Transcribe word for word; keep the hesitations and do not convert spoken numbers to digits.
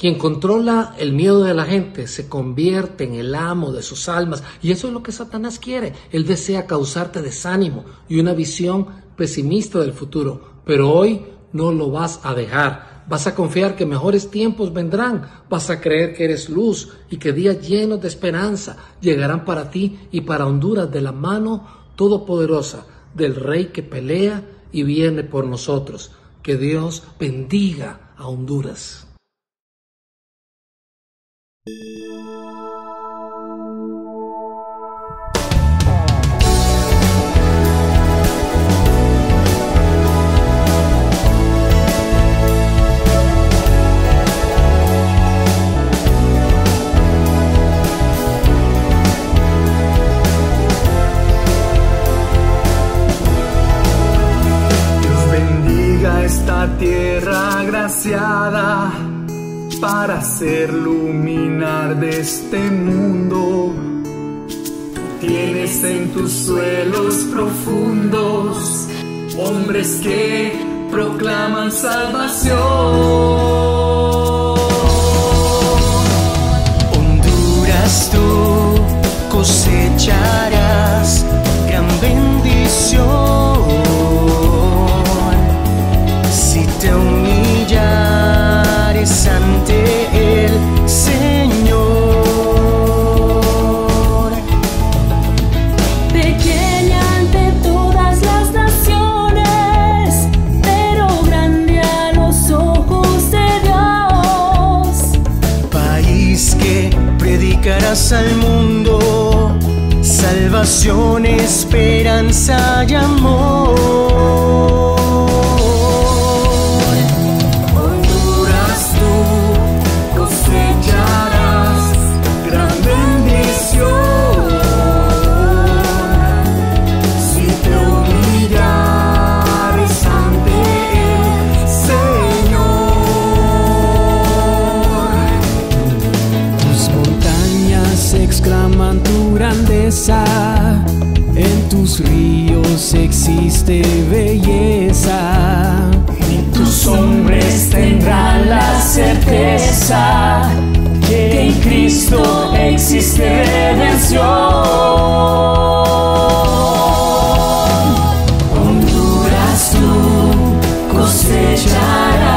Quien controla el miedo de la gente se convierte en el amo de sus almas, y eso es lo que Satanás quiere. Él desea causarte desánimo y una visión pesimista del futuro, pero hoy no lo vas a dejar. Vas a confiar que mejores tiempos vendrán, vas a creer que eres luz y que días llenos de esperanza llegarán para ti y para Honduras de la mano todopoderosa del Rey que pelea y viene por nosotros. Que Dios bendiga a Honduras. Esta tierra agraciada para hacer luminar de este mundo. Tú tienes en tus suelos profundos hombres que proclaman salvación. Honduras, tú cosecharás gran bendición. Te humillares ante el Señor. Pequeña ante todas las naciones, pero grande a los ojos de Dios. País que predicarás al mundo salvación, esperanza y amor. Exclaman tu grandeza, en tus ríos existe belleza, y tus hombres tendrán la certeza que en Cristo existe redención. Honduras, tú cosecharás